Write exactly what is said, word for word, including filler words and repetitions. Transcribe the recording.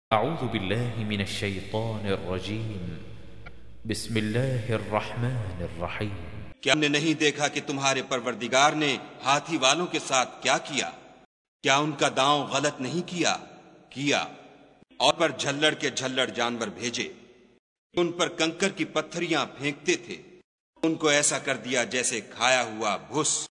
अऊज़ु बिल्लाहि मिनश शैतानिर रजीम। बिस्मिल्लाहिर रहमानिर रहीम। क्या हमने नहीं देखा कि तुम्हारे परवरदिगार ने हाथी वालों के साथ क्या किया? क्या उनका दांव गलत नहीं किया? किया। और पर झल्लड़ के झल्लड़ जानवर भेजे, उन पर कंकर की पत्थरियां फेंकते थे, उनको ऐसा कर दिया जैसे खाया हुआ भुस।